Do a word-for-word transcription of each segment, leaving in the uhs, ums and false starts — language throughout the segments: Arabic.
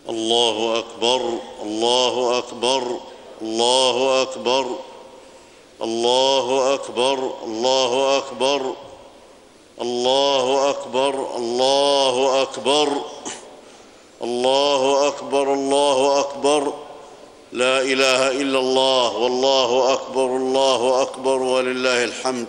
الله أكبر الله أكبر الله أكبر الله أكبر الله أكبر الله أكبر الله أكبر الله أكبر الله أكبر لا إله إلا الله والله أكبر الله أكبر ولله الحمد.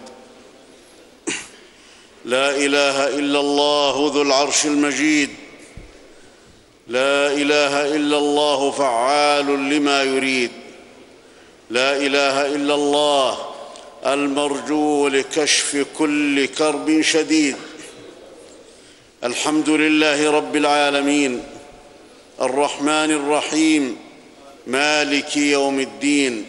لا إله إلا الله ذو العرش المجيد، لا إله إلا الله فعال لما يريد، لا إله إلا الله المرجو لكشف كل كرب شديد. الحمد لله رب العالمين الرحمن الرحيم مالك يوم الدين،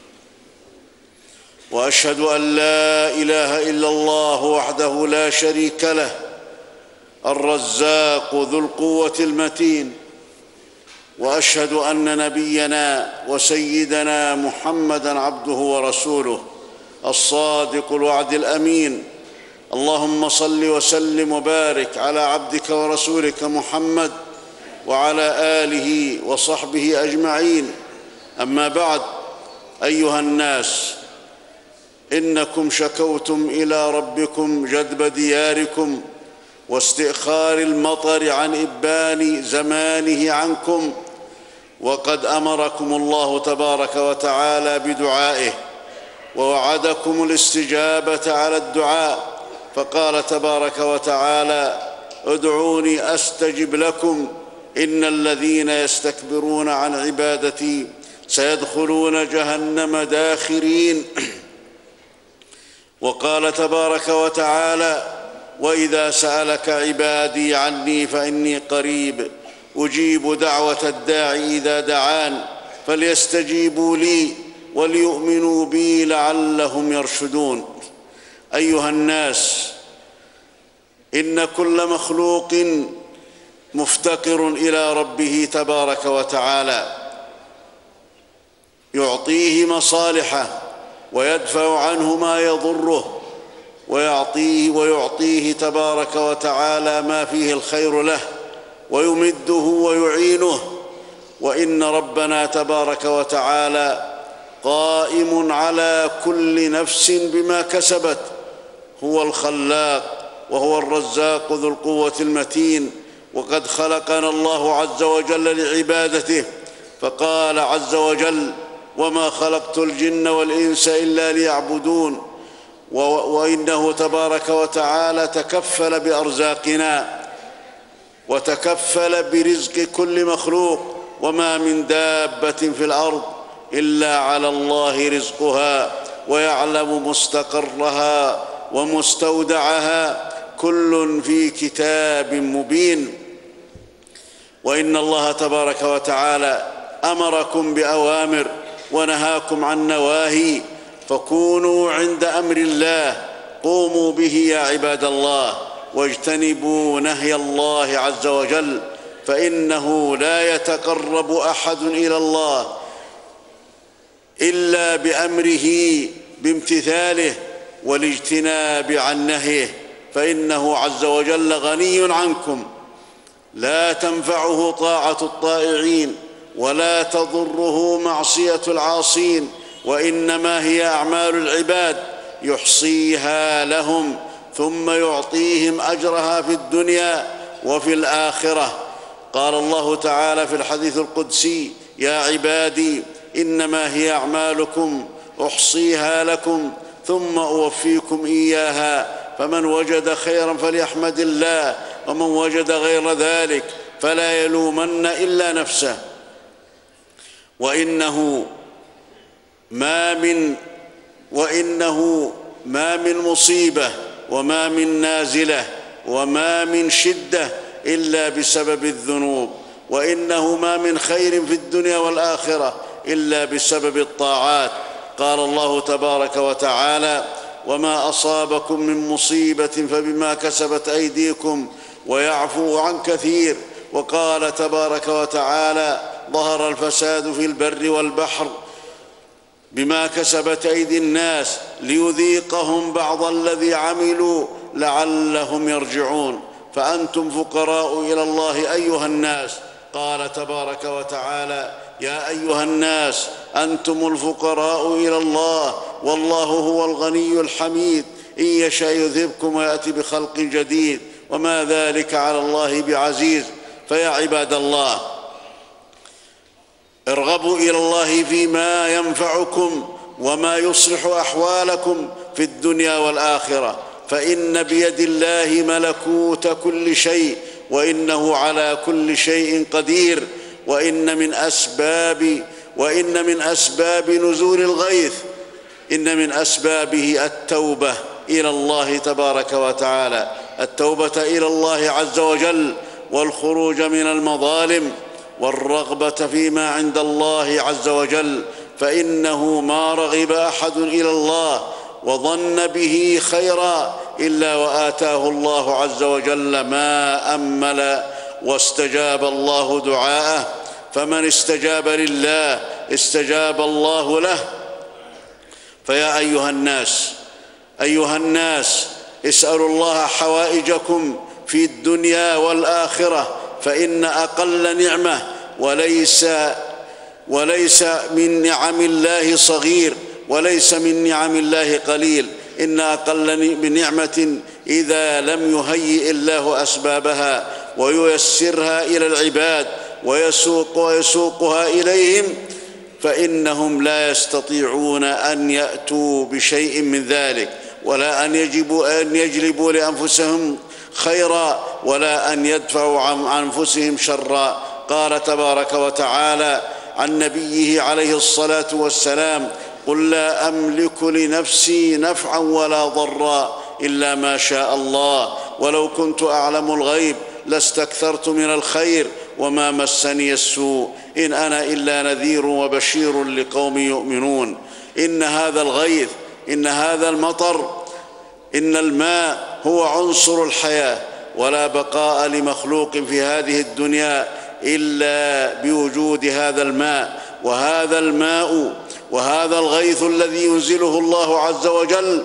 وأشهد أن لا إله إلا الله وحده لا شريك له الرزاق ذو القوة المتين، وأشهد أن نبينا وسيدنا محمدًا عبده ورسوله الصادق الوعد الأمين. اللهم صل وسلم وبارك على عبدك ورسولك محمد وعلى آله وصحبه أجمعين. أما بعد، أيها الناس، إنكم شكوتم إلى ربكم جدب دياركم واستئخار المطر عن إبان زمانه عنكم، وقد أمركم الله تبارك وتعالى بدعائه ووعدكم الاستجابة على الدعاء، فقال تبارك وتعالى: ادعوني أستجب لكم إن الذين يستكبرون عن عبادتي سيدخلون جهنم داخرين. وقال تبارك وتعالى: وإذا سألك عبادي عني فإني قريب أجيب دعوة الداعي إذا دعان فليستجيبوا لي وليؤمنوا بي لعلهم يرشدون. أيها الناس، إن كل مخلوق مفتقر إلى ربه تبارك وتعالى، يعطيه مصالحه ويدفع عنه ما يضره، ويعطيه ويعطيه تبارك وتعالى ما فيه الخير له، ويمده ويعينه. وإن ربنا تبارك وتعالى قائم على كل نفس بما كسبت، هو الخلاق وهو الرزاق ذو القوة المتين. وقد خلقنا الله عز وجل لعبادته، فقال عز وجل: وما خلقت الجن والإنس إلا ليعبدون. وإنه تبارك وتعالى تكفل بأرزاقنا وتكفل برزق كل مخلوق، وما من دابة في الأرض إلا على الله رزقها ويعلم مستقرها ومستودعها، كل في كتاب مبين. وإن الله تبارك وتعالى أمركم بأوامر ونهاكم عن نواهي، فكونوا عند أمر الله، قوموا به يا عباد الله، واجتنبوا نهي الله عز وجل، فإنه لا يتقرب أحد إلى الله إلا بأمره بامتثاله والاجتناب عن نهيه، فإنه عز وجل غني عنكم، لا تنفعه طاعة الطائعين ولا تضره معصية العاصين، وإنما هي أعمال العباد يحصيها لهم ثم يعطيهم أجرها في الدنيا وفي الآخرة. قال الله تعالى في الحديث القدسي: يا عبادي إنما هي أعمالكم أحصيها لكم ثم أوفيكم إياها، فمن وجد خيرا فليحمد الله، ومن وجد غير ذلك فلا يلومن إلا نفسه. وإنه ما من وإنه ما من مصيبة وما من نازلة وما من شدة إلا بسبب الذنوب، وإنه ما من خير في الدنيا والآخرة إلا بسبب الطاعات. قال الله تبارك وتعالى: وما أصابكم من مصيبة فبما كسبت أيديكم ويعفو عن كثير. وقال تبارك وتعالى: ظهر الفساد في البر والبحر بما كسبت أيدي الناس ليذيقهم بعض الذي عملوا لعلهم يرجعون. فأنتم فقراء إلى الله أيها الناس، قال تبارك وتعالى: يا أيها الناس أنتم الفقراء إلى الله والله هو الغني الحميد إن يشاء يذهبكم ويأتي بخلق جديد وما ذلك على الله بعزيز. فيا عباد الله، ارغبوا إلى الله فيما ينفعكم وما يصلح أحوالكم في الدنيا والآخرة، فإن بيد الله ملكوت كل شيء وإنه على كل شيء قدير. وإن من أسباب وإن من أسباب نزول الغيث إن من أسبابه التوبة إلى الله تبارك وتعالى، التوبة إلى الله عز وجل، والخروج من المظالم، والرغبة فيما عند الله عز وجل، فإنه ما رغب أحد إلى الله وظن به خيرا إلا وآتاه الله عز وجل ما أمل واستجاب الله دعاءه. فمن استجاب لله استجاب الله له. فيا أيها الناس أيها الناس اسألوا الله حوائجكم في الدنيا والآخرة، فإن أقل نعمة وليس وليس من نعم الله صغير وليس من نعم الله قليل. إن أقل بنعمة إذا لم يهيئ الله أسبابها وييسرها إلى العباد ويسوق ويسوقها إليهم فإنهم لا يستطيعون أن يأتوا بشيء من ذلك، ولا أن يجبوا أن يجلبوا لأنفسهم خيرا، ولا أن يدفعوا عن أنفسهم شرا. قال تبارك وتعالى عن نبيه عليه الصلاة والسلام: قل لا أملك لنفسي نفعا ولا ضرا إلا ما شاء الله، ولو كنت أعلم الغيب لاستكثرت من الخير وما مسني السوء، إن أنا إلا نذير وبشير لقوم يؤمنون. إن هذا الغيث، إن هذا المطر، إن الماء هو عنصر الحياة، ولا بقاء لمخلوق في هذه الدنيا إلا بوجود هذا الماء. وهذا الماء وهذا الغيث الذي ينزله الله عز وجل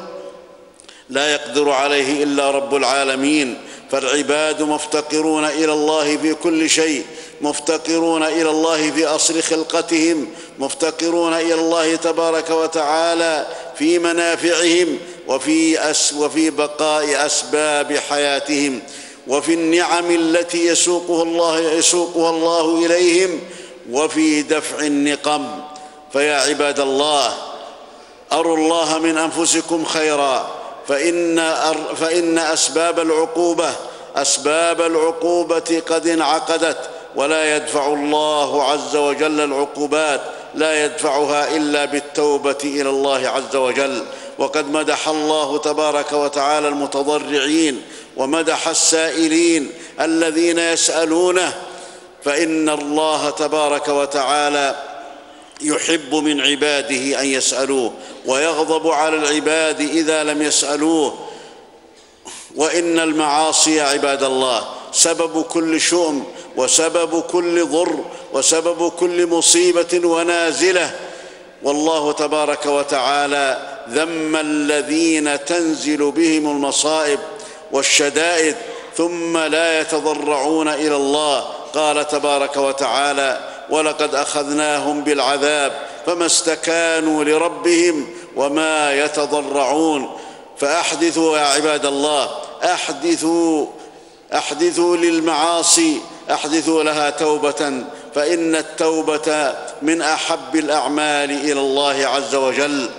لا يقدر عليه إلا رب العالمين. فالعباد مفتقرون إلى الله في كل شيء، مفتقرون إلى الله في أصل خلقتهم، مفتقرون إلى الله تبارك وتعالى في منافعهم وفي, أس وفي بقاء أسباب حياتهم، وفي النعم التي يسوقها الله, يسوقها الله إليهم، وفي دفع النقم. فيا عباد الله، أروا الله من أنفسكم خيرا، فإن, فإن أسباب العقوبة أسباب العقوبة قد انعقدت، ولا يدفع الله عز وجل العقوبات، لا يدفعها إلا بالتوبة إلى الله عز وجل. وقد مدح الله تبارك وتعالى المتضرعين، ومدح السائلين الذين يسألونه، فإن الله تبارك وتعالى يحب من عباده أن يسألوه، ويغضب على العباد إذا لم يسألوه. وإن المعاصي يا عباد الله سبب كل شؤم، وسبب كل ضر، وسبب كل مصيبة ونازلة. والله تبارك وتعالى ذم الذين تنزل بهم المصائب والشدائد ثم لا يتضرعون إلى الله. قال تبارك وتعالى: ولقد أخذناهم بالعذاب فما استكانوا لربهم وما يتضرعون. فأحدثوا يا عباد الله، أحدثوا أحدثوا للمعاصي، أحدثوا لها توبة، فإن التوبة من أحب الأعمال إلى الله عز وجل.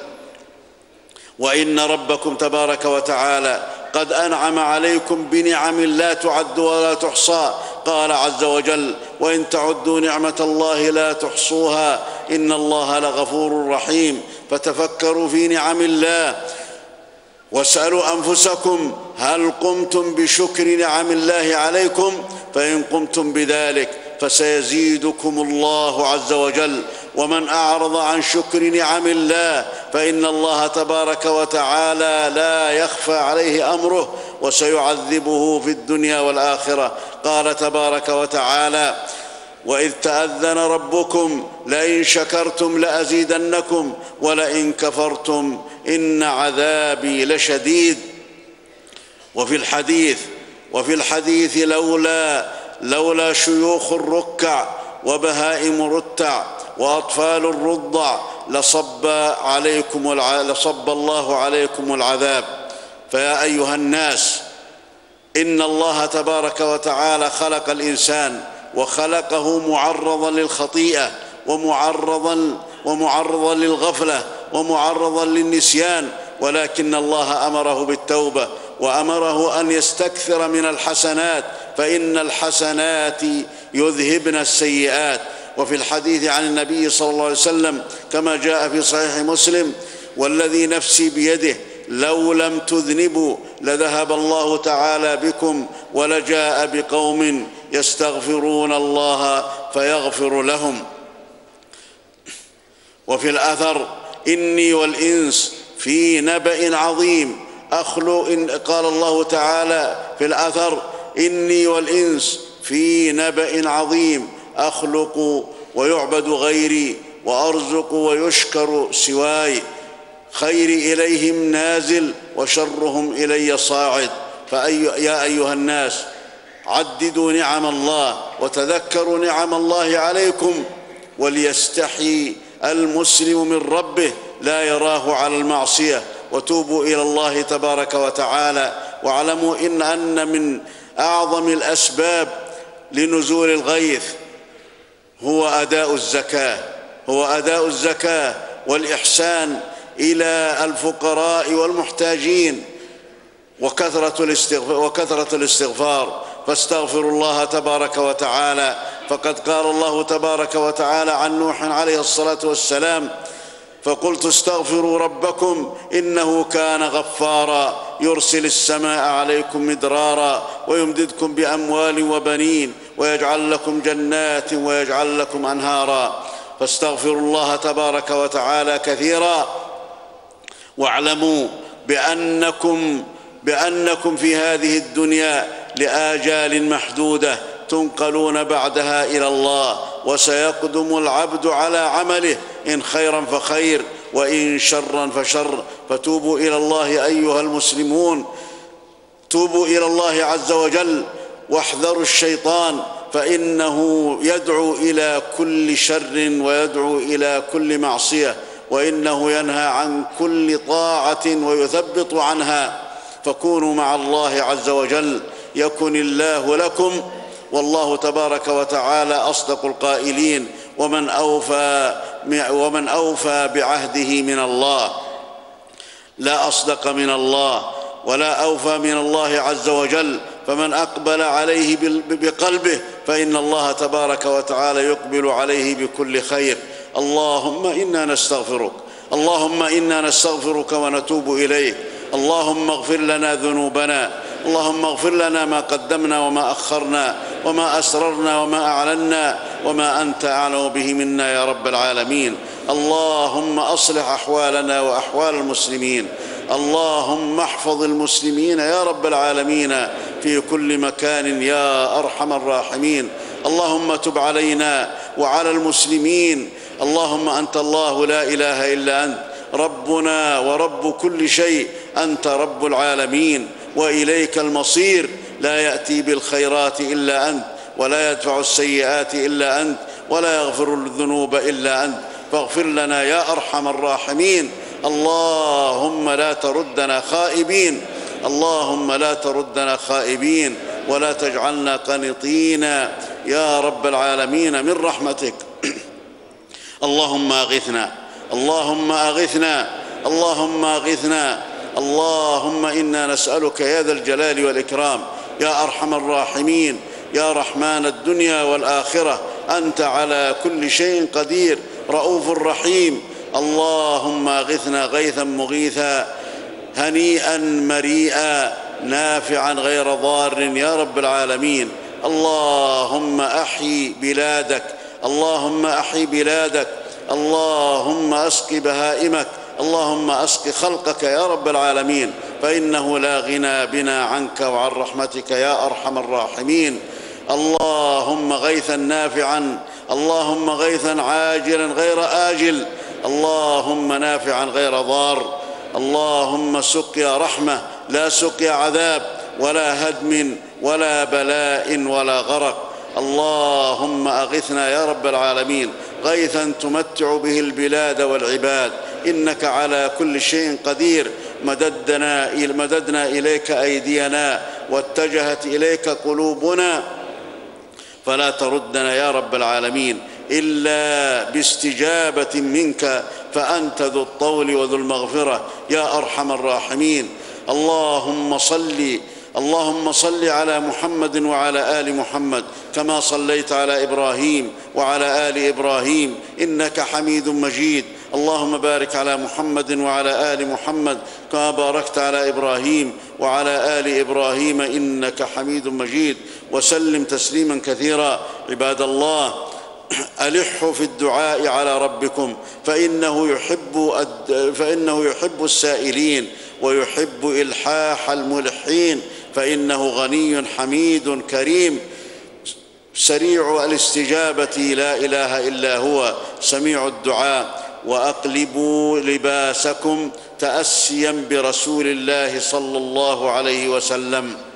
وإن ربكم تبارك وتعالى قد أنعم عليكم بنعم لا تعد ولا تحصى. قال عز وجل: وإن تعدوا نعمة الله لا تحصوها إن الله لغفور رحيم. فتفكروا في نعم الله، واسألوا أنفسكم: هل قمتم بشكر نعم الله عليكم؟ فإن قمتم بذلك فسيزيدكم الله عز وجل. ومن أعرض عن شكر نعم الله فإن الله تبارك وتعالى لا يخفى عليه أمره، وسيعذبه في الدنيا والآخرة. قال تبارك وتعالى: وإذ تأذن ربكم لئن شكرتم لأزيدنكم ولئن كفرتم إن عذابي لشديد. وفي الحديث وفي الحديث لولا لولا شيوخ الركع وبهائم رتع وأطفال الرضع لصب عليكم الع... لصب الله عليكم العذاب. فيا أيها الناس، إن الله تبارك وتعالى خلق الإنسان وخلقه معرضا للخطيئة ومعرضا ومعرضا للغفلة ومعرضا للنسيان، ولكن الله أمره بالتوبة وأمره أن يستكثر من الحسنات، فإن الحسنات يذهبن السيئات. وفي الحديث عن النبي صلى الله عليه وسلم كما جاء في صحيح مسلم: والذي نفسي بيده لو لم تذنبوا لذهب الله تعالى بكم ولجاء بقوم يستغفرون الله فيغفر لهم. وفي الأثر: إني والإنس في نبأ عظيم أخلو إن قال الله تعالى في الأثر: إني والإنس في نبأ عظيم أخلق ويعبد غيري وأرزق ويشكر سواي، خيري إليهم نازل وشرهم إلي صاعد. فأي يا أيها الناس، عددوا نعم الله وتذكروا نعم الله عليكم، وليستحي المسلم من ربه لا يراه على المعصية، وتوبوا إلى الله تبارك وتعالى. واعلموا إن أن من أعظم الأسباب لنزول الغيث هو أداء الزكاة هو أداء الزكاة والإحسان إلى الفقراء والمحتاجين وكثرة الاستغفار, وكثرة الاستغفار فاستغفروا الله تبارك وتعالى. فقد قال الله تبارك وتعالى عن نوح عليه الصلاة والسلام: فقلت استغفروا ربكم إنه كان غفارا يرسل السماء عليكم مدرارا ويمددكم بأموال وبنين ويجعل لكم جنات ويجعل لكم أنهارا. فاستغفروا الله تبارك وتعالى كثيرا، واعلموا بأنكم, بأنكم في هذه الدنيا لآجال محدودة تنقلون بعدها إلى الله، وسيقدم العبد على عمله، إن خيرا فخير وإن شرا فشر. فتوبوا إلى الله أيها المسلمون، توبوا إلى الله عز وجل واحذروا الشيطان، فإنه يدعو إلى كل شر ويدعو إلى كل معصية، وإنه ينهى عن كل طاعة ويثبط عنها. فكونوا مع الله عز وجل يكن الله لكم، والله تبارك وتعالى أصدق القائلين: ومن أوفى, ومن أوفى بعهده من الله. لا أصدق من الله ولا أوفى من الله عز وجل. فمن أقبل عليه بقلبه فإن الله تبارك وتعالى يقبل عليه بكل خير. اللهم إنا نستغفرك اللهم إنا نستغفرك ونتوب إليك. اللهم اغفر لنا ذنوبنا، اللهم اغفر لنا ما قدمنا وما أخرنا وما أسررنا وما أعلنا وما أنت أعلم به منا يا رب العالمين. اللهم أصلح أحوالنا وأحوال المسلمين، اللهم احفظ المسلمين يا رب العالمين في كل مكان يا أرحم الراحمين. اللهم تب علينا وعلى المسلمين. اللهم أنت الله لا إله إلا أنت، ربنا ورب كل شيء، أنت رب العالمين وإليك المصير. لا يأتي بالخيرات إلا أنت، ولا يدفع السيئات إلا أنت، ولا يغفر الذنوب إلا أنت، فاغفر لنا يا أرحم الراحمين. اللهم لا تردنا خائبين، اللهم لا تردنا خائبين، ولا تجعلنا قنطين يا رب العالمين من رحمتك. اللهم أغثنا اللهم أغثنا اللهم أغثنا اللهم إنا نسألك يا ذا الجلال والإكرام يا أرحم الراحمين يا رحمن الدنيا والآخرة، أنت على كل شيء قدير رؤوف رحيم. اللهم أغثنا غيثا مغيثا هنيئا مريئا نافعا غير ضار يا رب العالمين. اللهم أحيي بلادك اللهم أحيي بلادك اللهم أسق بهائمك، اللهم أسق خلقك يا رب العالمين، فإنه لا غنى بنا عنك وعن رحمتك يا أرحم الراحمين. اللهم غيثا نافعا اللهم غيثا عاجلا غير آجل، اللهم نافعا غير ضار، اللهم سقيا رحمة لا سقيا عذاب ولا هدم ولا بلاء ولا غرق. اللهم أغثنا يا رب العالمين غيثا تمتع به البلاد والعباد، إنك على كل شيء قدير. مددنا, مددنا إليك أيدينا واتجهت إليك قلوبنا، فلا تردنا يا رب العالمين إلا باستجابة منك، فأنت ذو الطول وذو المغفرة يا أرحم الراحمين. اللهم صل اللهم صل على محمد وعلى آل محمد كما صليت على إبراهيم وعلى آل إبراهيم إنك حميد مجيد. اللهم بارك على محمد وعلى آل محمد كما باركت على إبراهيم وعلى آل إبراهيم إنك حميد مجيد، وسلم تسليما كثيرا. عباد الله، ألحوا في الدعاء على ربكم، فإنه يحب, فإنه يحب السائلين ويحب إلحاح الملحين، فإنه غني حميد كريم سريع الاستجابة لا إله إلا هو سميع الدعاء. وأقلبوا لباسكم تأسيا برسول الله صلى الله عليه وسلم.